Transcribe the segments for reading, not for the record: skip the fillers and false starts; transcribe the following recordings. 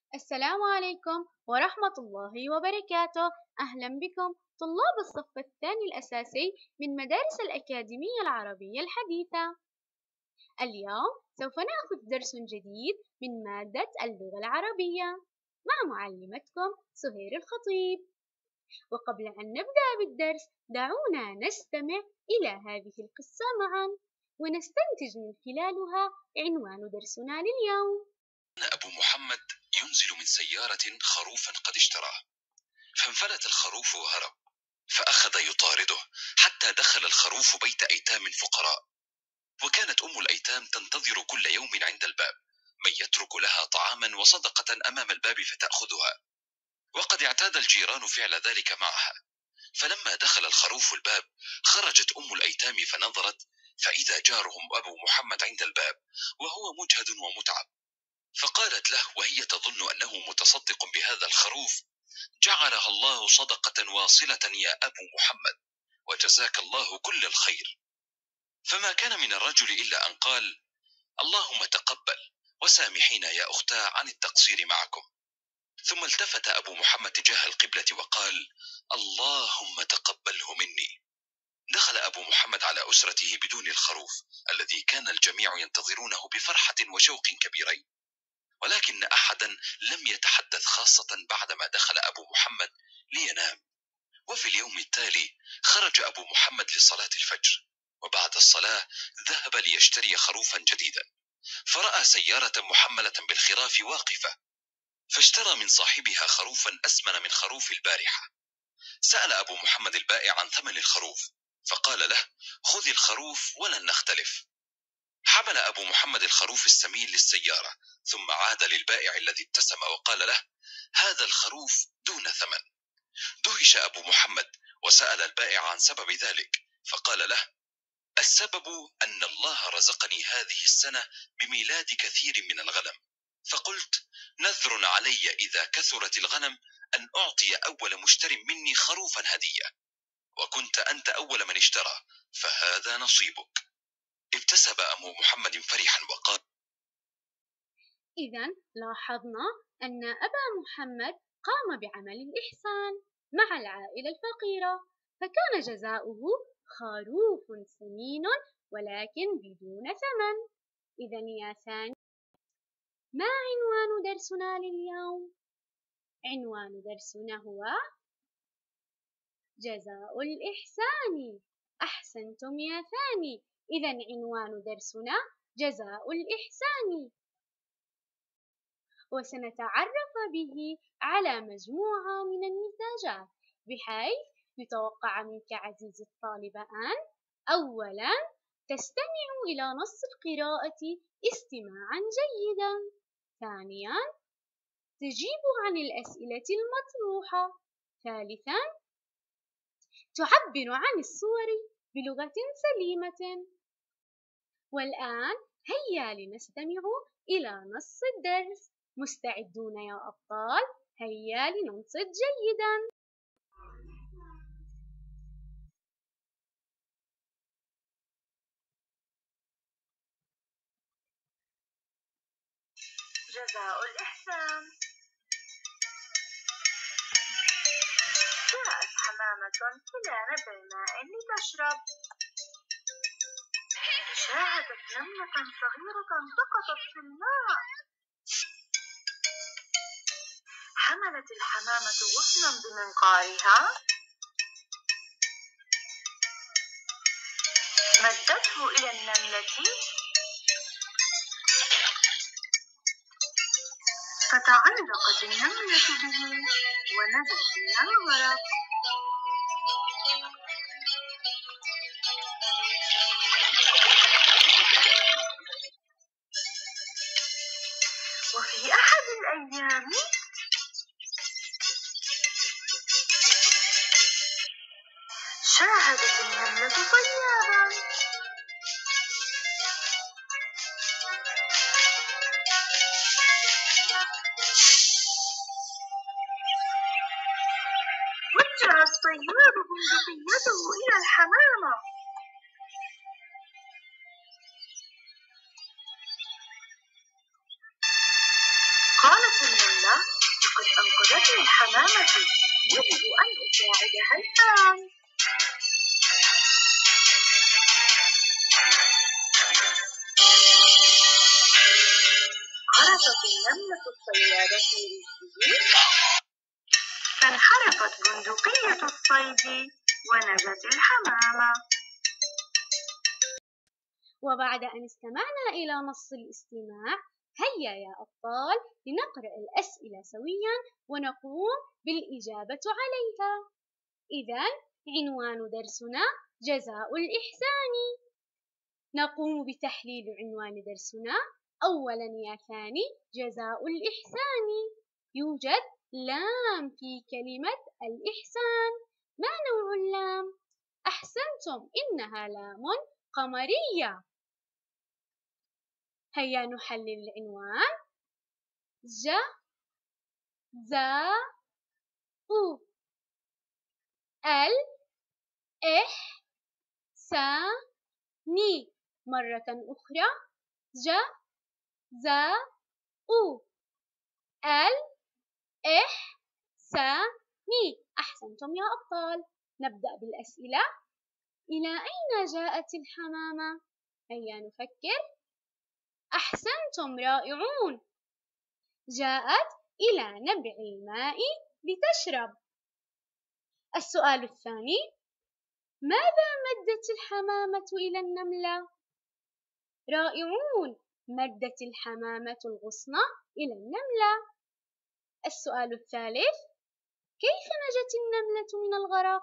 السلام عليكم ورحمة الله وبركاته. أهلا بكم طلاب الصف الثاني الأساسي من مدارس الأكاديمية العربية الحديثة. اليوم سوف نأخذ درس جديد من مادة اللغة العربية مع معلمتكم سهير الخطيب. وقبل أن نبدأ بالدرس دعونا نستمع إلى هذه القصة معا ونستنتج من خلالها عنوان درسنا لليوم. أبو محمد ينزل من سيارة خروفا قد اشتراه، فانفلت الخروف وهرب، فأخذ يطارده حتى دخل الخروف بيت أيتام فقراء، وكانت أم الأيتام تنتظر كل يوم عند الباب من يترك لها طعاما وصدقة أمام الباب فتأخذها، وقد اعتاد الجيران فعل ذلك معها. فلما دخل الخروف الباب خرجت أم الأيتام فنظرت، فإذا جارهم أبو محمد عند الباب وهو مجهد ومتعب، فقالت له وهي تظن أنه متصدق بهذا الخروف: جعلها الله صدقة واصلة يا أبو محمد، وجزاك الله كل الخير. فما كان من الرجل إلا أن قال: اللهم تقبل، وسامحينا يا أختاه عن التقصير معكم. ثم التفت أبو محمد تجاه القبلة وقال: اللهم تقبله مني. دخل أبو محمد على أسرته بدون الخروف الذي كان الجميع ينتظرونه بفرحة وشوق كبيرين، ولكن أحدا لم يتحدث، خاصة بعدما دخل أبو محمد لينام. وفي اليوم التالي خرج أبو محمد لصلاة الفجر، وبعد الصلاة ذهب ليشتري خروفا جديدا، فرأى سيارة محملة بالخراف واقفة، فاشترى من صاحبها خروفا أسمن من خروف البارحة. سأل أبو محمد البائع عن ثمن الخروف، فقال له: خذ الخروف ولن نختلف. حمل أبو محمد الخروف السمين للسيارة، ثم عاد للبائع الذي ابتسم وقال له: هذا الخروف دون ثمن. دهش أبو محمد وسأل البائع عن سبب ذلك، فقال له: السبب أن الله رزقني هذه السنة بميلاد كثير من الغنم، فقلت نذر علي إذا كثرت الغنم أن أعطي أول مشتر مني خروفا هدية، وكنت أنت أول من اشترى، فهذا نصيبك. ابتسم أبو محمد فرحا وقال: إذا لاحظنا أن أبا محمد قام بعمل الإحسان مع العائلة الفقيرة، فكان جزاؤه خروف سمين ولكن بدون ثمن. إذا يا ثاني، ما عنوان درسنا لليوم؟ عنوان درسنا هو جزاء الإحسان. أحسنتم يا ثاني، إذا عنوان درسنا جزاء الإحسان، وسنتعرف به على مجموعة من النتاجات، بحيث يتوقع منك عزيزي الطالب أن أولاً تستمع إلى نص القراءة استماعاً جيداً، ثانياً تجيب عن الأسئلة المطروحة، ثالثاً تعبر عن الصور بلغة سليمة. والآن هيا لنستمع إلى نص الدرس. مستعدون يا أبطال؟ هيا لننصت جيدا. جزاء الإحسان. جاءت حمامة إلى نبع ماء لتشرب، شاهدت نملة صغيرة سقطت في الماء. حملت الحمامة غصنا بمنقارها، مدته إلى النملة، فتعلقت النملة به ونزلت من الغرق. وفي أحد الأيام شاهدت النملة صيادا، وجه الصياد بندقيته إلى الحمامة، قالت النملة: النملة لقد أنقذتني الحمامة، يجب أن أساعدها الآن. عرفت النملة الصيادة في رجله، فانحرفت بندقية الصيد ونجت الحمامة. وبعد أن استمعنا إلى نص الاستماع، هيا يا أبطال لنقرأ الأسئلة سويا ونقوم بالإجابة عليها. إذن عنوان درسنا جزاء الإحسان. نقوم بتحليل عنوان درسنا. أولا يا ثاني، جزاء الإحسان. يوجد لام في كلمة الإحسان. ما نوع اللام؟ أحسنتم، إنها لام قمرية. هيا نحلل العنوان. ج زا أو ال إح سا ني. مرة أخرى، ج زا أو ال إح سا ني. أحسنتم يا أبطال. نبدأ بالأسئلة. إلى أين جاءت الحمامة؟ هيا نفكر. أحسنتم، رائعون. جاءت إلى نبع الماء لتشرب. السؤال الثاني، ماذا مدت الحمامة إلى النملة؟ رائعون، مدت الحمامة الغصن إلى النملة. السؤال الثالث، كيف نجت النملة من الغرق؟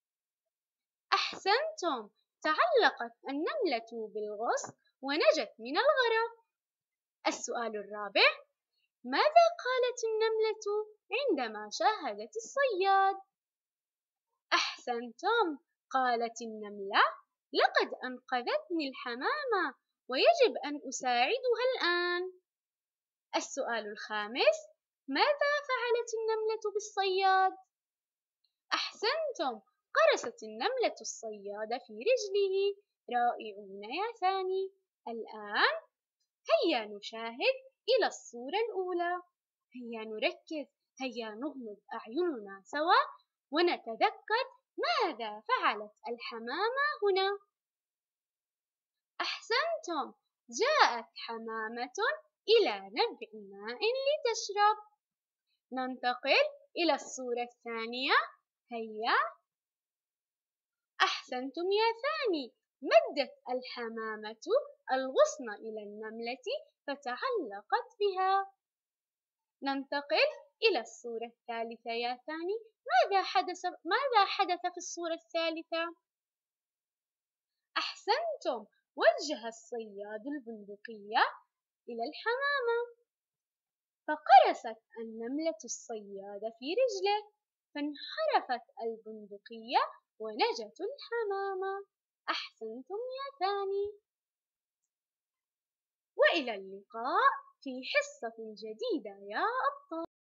أحسنتم، تعلقت النملة بالغصن ونجت من الغرق. السؤال الرابع، ماذا قالت النملة عندما شاهدت الصياد؟ أحسنتم، قالت النملة: لقد أنقذتني الحمامة ويجب أن أساعدها الآن. السؤال الخامس، ماذا فعلت النملة بالصياد؟ أحسنتم، قرصت النملة الصياد في رجله. رائعون يا ثاني. الآن هيا نشاهد إلى الصورة الأولى. هيا نركز، هيا نغمض أعيننا سوا ونتذكر ماذا فعلت الحمامة هنا. أحسنتم، جاءت حمامة إلى نبع ماء لتشرب. ننتقل إلى الصورة الثانية. هيا. أحسنتم يا ثاني، مدت الحمامة الغصن إلى النملة فتعلقت بها. ننتقل إلى الصورة الثالثة يا ثاني. ماذا حدث في الصورة الثالثة؟ أحسنتم، وجه الصياد البندقية إلى الحمامة، فقرصت النملة الصياد في رجله، فانحرفت البندقية ونجت الحمامة. أحسنتم يا ثاني. وإلى اللقاء في حصة جديدة يا أبطال.